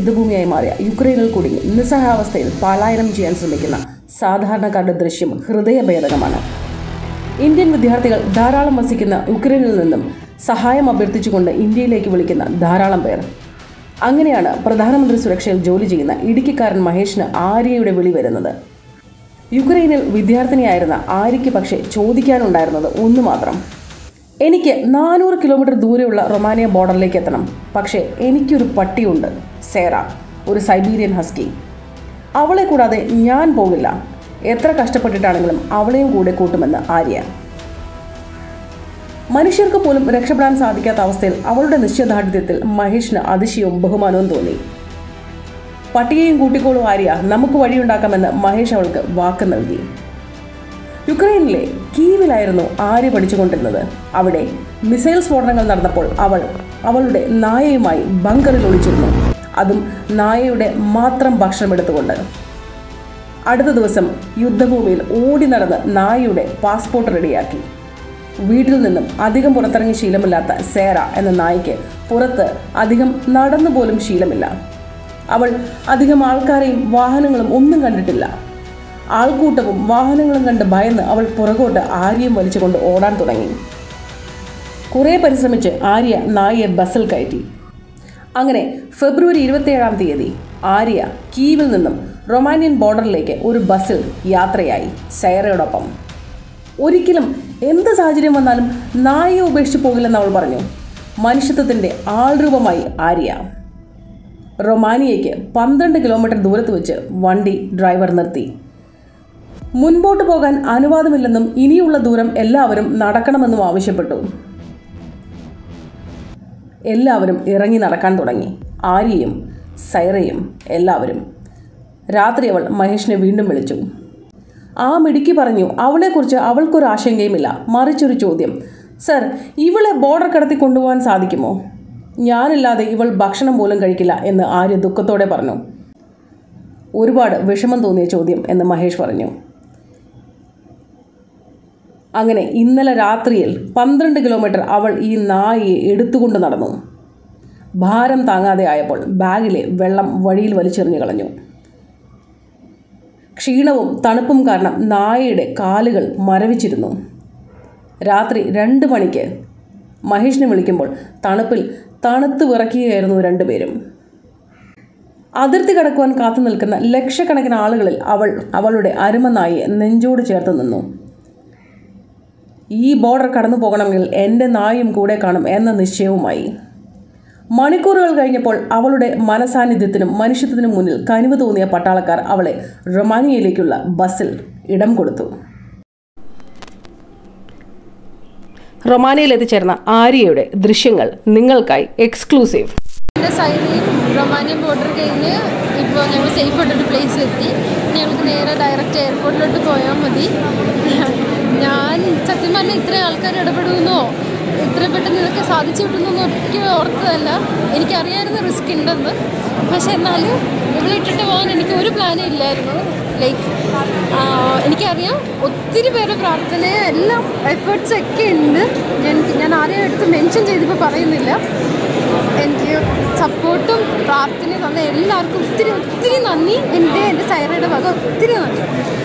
യുദ്ധഭൂമിയായി മാറിയ യുക്രൈനിൽ കുടുങ്ങി നിസ്സഹായാവസ്ഥയിൽ പലായനം ചെയ്യാൻ ശ്രമിക്കുന്ന സാധാരണക്കാരുടെ ദൃശ്യം ഹൃദയഭേദകമാണ്. ഇന്ത്യൻ വിദ്യാർത്ഥികൾ ധാരാളം വസിക്കുന്ന യുക്രൈനിൽ നിന്നും സഹായം അഭ്യർത്ഥിച്ചുകൊണ്ട് ഇന്ത്യയിലേക്ക് വിളിക്കുന്ന ധാരാളം പേർ. അങ്ങനെയാണ് പ്രധാനമന്ത്രി സുരക്ഷയിൽ ജോലി ചെയ്യുന്ന ഇടുക്കിക്കാരൻ മഹേഷിന് ആര്യയുടെ വിളി വരുന്നത്. യുക്രൈനിൽ വിദ്യാർത്ഥിനിയായിരുന്ന ആര്യയ്ക്ക് പക്ഷേ ചോദിക്കാനുണ്ടായിരുന്നത് ഒന്ന് മാത്രം. എനിക്ക് 400 കിലോമീറ്റർ ദൂരെയുള്ള റൊമാനിയ ബോർഡറിലേക്ക് എത്തണം. പക്ഷേ എനിക്കൊരു പട്ടിയുണ്ട്, സേറ, ഒരു സൈബീരിയൻ ഹസ്കി. അവളെ കൂടാതെ ഞാൻ പോകില്ല. എത്ര കഷ്ടപ്പെട്ടിട്ടാണെങ്കിലും അവളെയും കൂടെ കൂട്ടുമെന്ന് ആര്യ. മനുഷ്യർക്ക് പോലും രക്ഷപ്പെടാൻ സാധിക്കാത്ത അവസ്ഥയിൽ അവളുടെ നിശ്ചയദാർഢ്യത്തിൽ മഹേഷിന് അതിശയവും ബഹുമാനവും തോന്നി. പട്ടിയെയും കൂട്ടിക്കോളൂ ആര്യ, നമുക്ക് വഴിയുണ്ടാക്കാമെന്ന് മഹേഷ് അവൾക്ക് വാക്ക് നൽകി. യുക്രൈനിലെ കീവിലായിരുന്നു ആര്യ പഠിച്ചുകൊണ്ടിരുന്നത്. അവിടെ മിസൈൽ സ്ഫോടനങ്ങൾ നടന്നപ്പോൾ അവൾ അവളുടെ നായയുമായി ബങ്കറിൽ ഒളിച്ചിരുന്നു. അതും നായയുടെ മാത്രം ഭക്ഷണം എടുത്തുകൊണ്ട്. അടുത്ത ദിവസം യുദ്ധഭൂമിയിൽ ഓടി നടന്ന് നായയുടെ പാസ്പോർട്ട് റെഡിയാക്കി. വീട്ടിൽ നിന്നും അധികം പുറത്തിറങ്ങി ശീലമില്ലാത്ത സേറ എന്ന നായ്ക്ക് പുറത്ത് അധികം നടന്നു പോലും ശീലമില്ല. അവൾ അധികം ആൾക്കാരെയും വാഹനങ്ങളും ഒന്നും കണ്ടിട്ടില്ല. ആൾക്കൂട്ടവും വാഹനങ്ങളും കണ്ട് ഭയന്ന് അവൾ പുറകോട്ട് ആര്യയും വലിച്ചുകൊണ്ട് ഓടാൻ തുടങ്ങി. കുറേ പരിശ്രമിച്ച് ആര്യ നായയെ ബസ്സിൽ കയറ്റി. അങ്ങനെ ഫെബ്രുവരി 27-ാം തീയതി ആര്യ കീവിൽ നിന്നും റൊമാനിയൻ ബോർഡറിലേക്ക് ഒരു ബസ്സിൽ യാത്രയായി സേറയോടൊപ്പം. ഒരിക്കലും എന്ത് സാഹചര്യം വന്നാലും നായയെ ഉപേക്ഷിച്ച് പോകില്ലെന്ന് അവൾ പറഞ്ഞു. മനുഷ്യത്വത്തിൻ്റെ ആൾരൂപമായി ആര്യ. റൊമാനിയയ്ക്ക് 12 കിലോമീറ്റർ ദൂരത്ത് വെച്ച് വണ്ടി ഡ്രൈവർ നിർത്തി. മുൻപോട്ട് പോകാൻ അനുവാദമില്ലെന്നും ഇനിയുള്ള ദൂരം എല്ലാവരും നടക്കണമെന്നും ആവശ്യപ്പെട്ടു. എല്ലാവരും ഇറങ്ങി നടക്കാൻ തുടങ്ങി. ആര്യയും സൈറയും എല്ലാവരും. രാത്രി അവൾ മഹേഷിനെ വീണ്ടും വിളിച്ചു. ആ മിടുക്കി പറഞ്ഞു അവളെക്കുറിച്ച് അവൾക്കൊരു ആശങ്കയുമില്ല, മറിച്ചൊരു ചോദ്യം. സർ, ഇവളെ ബോർഡർ കടത്തി കൊണ്ടുപോകാൻ സാധിക്കുമോ? ഞാനില്ലാതെ ഇവൾ ഭക്ഷണം പോലും കഴിക്കില്ല എന്ന് ആര്യ ദുഃഖത്തോടെ പറഞ്ഞു. ഒരുപാട് വിഷമം തോന്നിയ ചോദ്യം എന്ന് മഹേഷ് പറഞ്ഞു. അങ്ങനെ ഇന്നലെ രാത്രിയിൽ 12 കിലോമീറ്റർ അവൾ ഈ നായയെ എടുത്തുകൊണ്ട് നടന്നു. ഭാരം താങ്ങാതെ ആയപ്പോൾ ബാഗിലെ വെള്ളം വഴിയിൽ വലിച്ചെറിഞ്ഞു കളഞ്ഞു. ക്ഷീണവും തണുപ്പും കാരണം നായയുടെ കാലുകൾ മരവിച്ചിരുന്നു. രാത്രി 2 മണിക്ക് മഹേഷിനെ വിളിക്കുമ്പോൾ തണുപ്പിൽ തണുത്ത് വിറയ്ക്കുകയായിരുന്നു രണ്ടുപേരും. അതിർത്തി കടക്കുവാൻ കാത്തു നിൽക്കുന്ന ലക്ഷക്കണക്കിന് ആളുകളിൽ അവൾ അവളുടെ അരുമ നായയെ നെഞ്ചോട് ചേർത്ത് നിന്നു. ഈ ബോർഡർ കടന്നു പോകണമെങ്കിൽ എൻ്റെ നായും കൂടെ കാണും എന്ന നിശ്ചയവുമായി. മണിക്കൂറുകൾ കഴിഞ്ഞപ്പോൾ അവളുടെ മനസാന്നിധ്യത്തിനും മനുഷ്യത്വത്തിനും മുന്നിൽ കനിവ് തോന്നിയ പട്ടാളക്കാർ അവളെ റൊമാനിയയിലേക്കുള്ള ബസ്സിൽ ഇടം കൊടുത്തു. റൊമാനിയയിൽ എത്തിച്ചേർന്ന ആര്യയുടെ ദൃശ്യങ്ങൾ നിങ്ങൾക്കായി എക്സ്ക്ലൂസീവ്. റൊമാനിയൻ ബോർഡർ കഴിഞ്ഞ് ഇപ്പോൾ ഞങ്ങൾ സേഫ് ആയിട്ടൊരു പ്ലേസിലെത്തി. ഞങ്ങൾക്ക് നേരെ ഡയറക്റ്റ് എയർപോർട്ടിലോട്ട് പോയാൽ മതി. ഞാൻ സത്യം പറഞ്ഞാൽ ഇത്രയും ആൾക്കാർ ഇടപെടുമെന്നോ ഇത്ര പെട്ടെന്ന് ഇതൊക്കെ സാധിച്ചു കിട്ടുന്നൊന്നും ഒരിക്കലും ഓർത്തതല്ല. എനിക്കറിയാമായിരുന്നു റിസ്ക് ഉണ്ടെന്ന്. പക്ഷെ എന്നാലും ഇവിടെ ഇട്ടിട്ട് പോകാൻ എനിക്ക് ഒരു പ്ലാനും ഇല്ലായിരുന്നു. ലൈക്ക് എനിക്കറിയാം ഒത്തിരി പേരുടെ പ്രാർത്ഥന എല്ലാം എഫേർട്സൊക്കെ ഉണ്ട്. ഞാൻ ആരെയും എടുത്ത് മെൻഷൻ ചെയ്തിപ്പോൾ പറയുന്നില്ല. എനിക്ക് സപ്പോർട്ടും പ്രാർത്ഥനയും തന്ന എല്ലാവർക്കും ഒത്തിരി ഒത്തിരി നന്ദി. എൻ്റെ സൈറയുടെ ഭാഗം ഒത്തിരി നന്ദി.